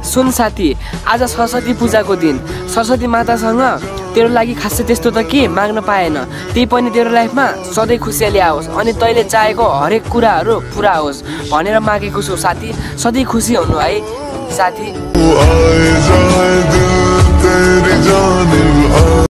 सुन साथी, आज सरस्वती पूजाको दिन। सरस्वती मातासँग तेरो लागि खासै त्यस्तो त के माग्न पाएन, त्यही पनि तेरो लाइफमा सधैँ खुसियाली आओस् अनि तैँले चाहेको हरेक कुराहरू पुरा होस् भनेर मागेको छु साथी। सधैँ खुसी हुनु है साथी।